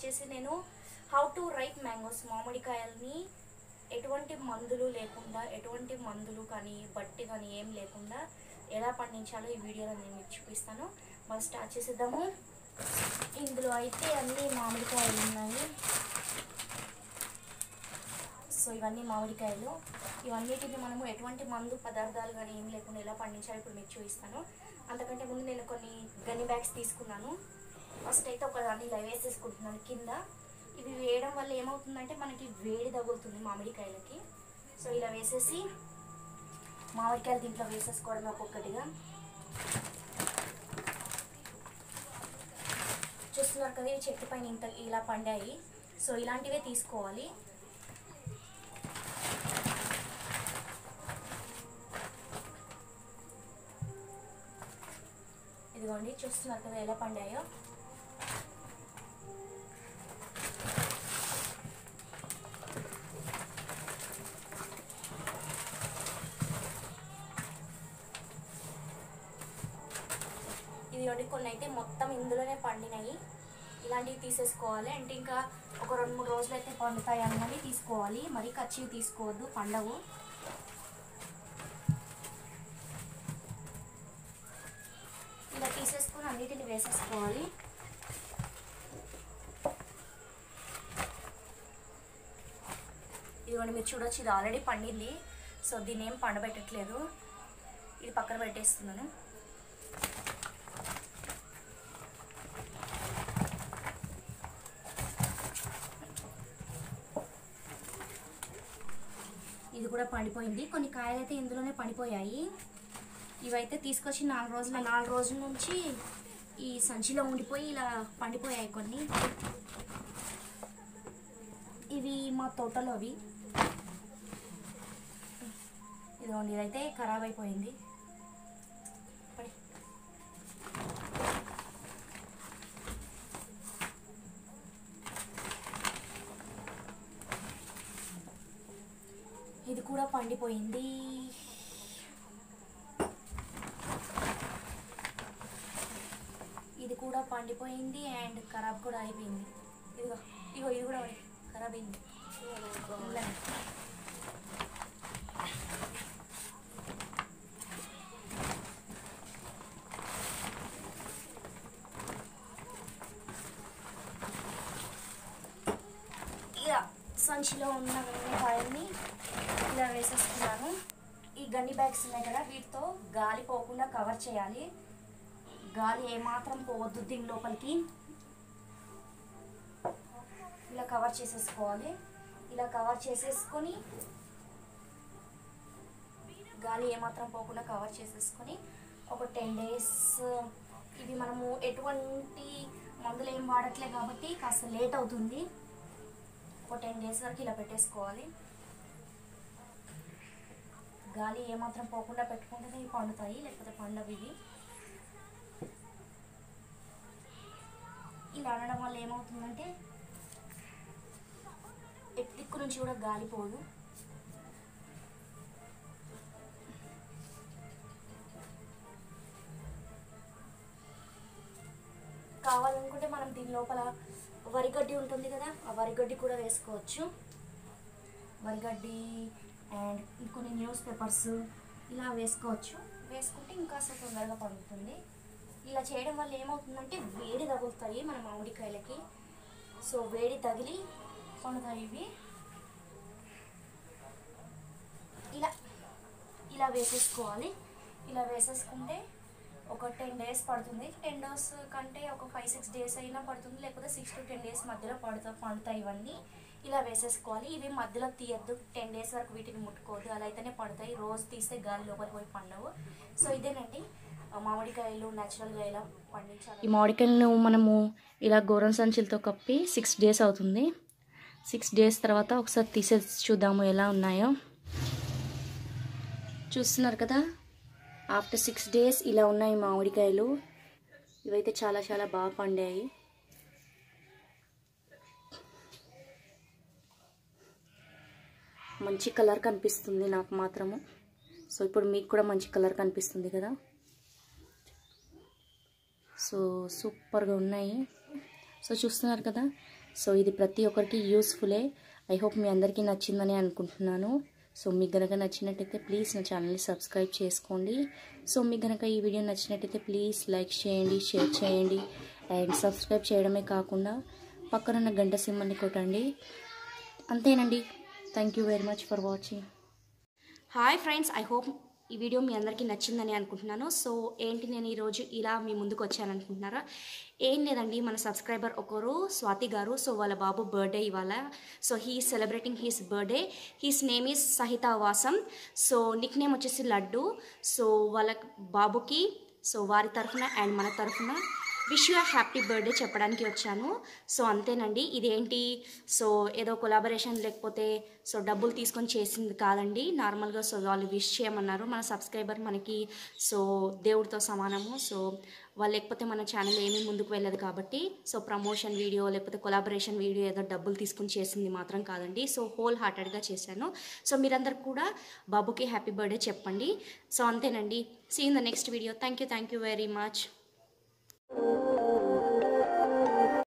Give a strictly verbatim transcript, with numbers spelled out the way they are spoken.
వచ్చేసి నేను how to ripe mangoes, మామిడికాయల్ని ఎటువంటి మందులు లేకుండా, ఎటువంటి మందులు కానీ బట్టి కానీ ఏం లేకుండా ఎలా పండించాలో ఈ వీడియోలో నేను మీకు చూపిస్తాను. మనం స్టార్ట్ చేసేద్దాము. ఇందులో అయితే అన్ని మామిడికాయలు ఉన్నాయి. సో ఇవన్నీ మామిడికాయలు. ఇవన్నిటిని మనము ఎటువంటి మందు పదార్థాలు కానీ ఏం లేకుండా ఎలా పండించాలో ఇప్పుడు మీకు చూపిస్తాను. అంతకంటే ముందు నేను కొన్ని గన్ని బ్యాగ్స్ తీసుకున్నాను. ఫస్ట్ అయితే ఒక దాన్ని ఇలా వేసేసుకుంటున్నాను కింద. ఇవి వేయడం వల్ల ఏమవుతుందంటే మనకి వేడి తగులుతుంది మామిడికాయలకి. సో ఇలా వేసేసి మామిడికాయలు దీంట్లో వేసేసుకోవడం ఒక్కొక్కటిగా. చూస్తున్నారు కదా, ఇవి చెట్టు పైన ఇంత ఇలా పండాయి. సో ఇలాంటివే తీసుకోవాలి. ఇదిగోండి, చూస్తున్నారు కదా ఎలా పండాయో. ఇదిగోండి, కొన్ని అయితే మొత్తం ఇందులోనే పండినాయి. ఇలాంటివి తీసేసుకోవాలి. అంటే ఇంకా ఒక రెండు మూడు రోజులు అయితే పండుతాయి అన్నవి తీసుకోవాలి. మరి కచ్చివి తీసుకోవద్దు, పండవు. ఇలా తీసేసుకొని అన్నిటిని వేసేసుకోవాలి. ఇదిగోండి, మీరు చూడొచ్చు, ఇది ఆల్రెడీ పండింది. సో దీన్ని ఏం పండబెట్టట్లేదు, ఇది పక్కన పెట్టేస్తున్నాను. ఇది కూడా పండిపోయింది. కొన్ని కాయలు అయితే ఇందులోనే పండిపోయాయి. ఇవైతే తీసుకొచ్చి నాలుగు రోజుల నాలుగు రోజుల నుంచి ఈ సంచిలో ఉండిపోయి ఇలా పండిపోయాయి కొన్ని. ఇవి మా తోటలో అవి. ఇదిగోండి, ఇదైతే ఖరాబ్ అయిపోయింది. ఇది కూడా పండిపోయింది. ఇది కూడా పండిపోయింది అండ్ ఖరాబ్ కూడా అయిపోయింది. ఇదిగో ఇగో ఇది కూడా ఖరాబ్ అయింది. ఇలా సంచిలో ఉన్న కాయల్ని ఇలా వేసేసుకున్నాను. ఈ గన్ని బ్యాగ్స్ ఉన్నాయి కదా, వీటితో గాలి పోకుండా కవర్ చేయాలి. గాలి ఏమాత్రం పోవద్దు దీని లోపలికి. ఇలా కవర్ చేసేసుకోవాలి. ఇలా కవర్ చేసేసుకొని గాలి ఏమాత్రం పోకుండా కవర్ చేసేసుకొని ఒక టెన్ డేస్ ఇవి మనము ఎటువంటి మందులు ఏం వాడట్లేదు కాబట్టి కాస్త లేట్ అవుతుంది. ఒక టెన్ డేస్ వరకు ఇలా పెట్టేసుకోవాలి. గాలి ఏమాత్రం పోకుండా పెట్టుకుంటేనే ఇవి పండుతాయి, లేకపోతే పండవు ఇవి. ఇలా అనడం వల్ల ఏమవుతుందంటే దిక్కు నుంచి కూడా గాలి పోదు. కావాలనుకుంటే మనం దీని లోపల వరిగడ్డి ఉంటుంది కదా, ఆ వరిగడ్డి కూడా వేసుకోవచ్చు. వరిగడ్డి అండ్ కొన్ని న్యూస్ పేపర్స్ ఇలా వేసుకోవచ్చు. వేసుకుంటే ఇంకా తొందరగా పండుతుంది. ఇలా చేయడం వల్ల ఏమవుతుందంటే వేడి తగులుతాయి మన మామిడికాయలకి. సో వేడి తగిలి పండుతాయి ఇవి. ఇలా ఇలా వేసేసుకోవాలి. ఇలా వేసేసుకుంటే ఒక టెన్ డేస్ పడుతుంది. టెన్ డేస్ కంటే ఒక ఫైవ్ సిక్స్ డేస్ అయినా పడుతుంది, లేకపోతే సిక్స్ టు టెన్ డేస్ మధ్యలో పడుతా పండుతాయి ఇవన్నీ. ఇలా వేసేసుకోవాలి. ఇవి మధ్యలో తీయద్దు, టెన్ డేస్ వరకు వీటిని ముట్టుకోవద్దు, అలా అయితేనే పడతాయి. రోజు తీస్తే గాలి లోపలికి పోయి పండవు. సో ఇదేనండి మామిడికాయలు న్యాచురల్గా ఎలా పండించాలి. ఈ మామిడికాయలను మనము ఇలా గోరం సంచులతో కప్పి సిక్స్ డేస్ అవుతుంది. సిక్స్ డేస్ తర్వాత ఒకసారి తీసేసి చూద్దాము ఎలా ఉన్నాయో. చూస్తున్నారు కదా, ఆఫ్టర్ సిక్స్ డేస్ ఇలా ఉన్నాయి మామిడికాయలు. ఇవైతే చాలా చాలా బాగా పండాయి. మంచి కలర్ కనిపిస్తుంది నాకు మాత్రము. సో ఇప్పుడు మీకు కూడా మంచి కలర్ కనిపిస్తుంది కదా. సో సూపర్గా ఉన్నాయి. సో చూస్తున్నారు కదా, సో ఇది ప్రతి ఒక్కరికి యూస్ఫుల్లే. ఐ హోప్ మీ అందరికీ నచ్చిందని అనుకుంటున్నాను. సో మీకు కనుక నచ్చినట్టయితే ప్లీజ్ నా ఛానల్ని సబ్స్క్రైబ్ చేసుకోండి. సో మీకు కనుక ఈ వీడియో నచ్చినట్టయితే ప్లీజ్ లైక్ చేయండి, షేర్ చేయండి అండ్ సబ్స్క్రైబ్ చేయడమే కాకుండా పక్కనున్న గంట సింబల్ని కొట్టండి. అంతేనండి. Thank you very much for watching. Hi friends, I hope ఈ వీడియో మీ అందరికీ నచ్చిందని అనుకుంటున్నాను. సో ఏంటి నేను ఈరోజు ఇలా మీ ముందుకు వచ్చాను అనుకుంటున్నారా? ఏం లేదండి, మన సబ్స్క్రైబర్ ఒకరు స్వాతి గారు. సో వాళ్ళ బాబు బర్త్డే ఇవాళ. So he celebrating his birthday. His name is Sahitha Vasam. So nick name వచ్చేసి లడ్డు. సో వాళ్ళ బాబుకి సో వారి తరఫున అండ్ మన తరఫున విష్ యూ హ్యాపీ బర్త్డే చెప్పడానికి వచ్చాను. సో అంతేనండి. ఇదేంటి సో ఏదో కొలాబరేషన్ లేకపోతే సో డబ్బులు తీసుకొని చేసింది కాదండి. నార్మల్గా సో వాళ్ళు విష్ చేయమన్నారు. మన సబ్స్క్రైబర్ మనకి సో దేవుడితో సమానము. సో వాళ్ళు లేకపోతే మన ఛానల్ ఏమీ ముందుకు వెళ్ళదు కాబట్టి సో ప్రమోషన్ వీడియో లేకపోతే కొలాబరేషన్ వీడియో ఏదో డబ్బులు తీసుకుని చేసింది మాత్రం కాదండి. సో హోల్ హార్టెడ్గా చేశాను. సో మీరందరూ కూడా బాబుకి హ్యాపీ బర్త్డే చెప్పండి. సో అంతేనండి. See in the next video. Thank you thank you very much.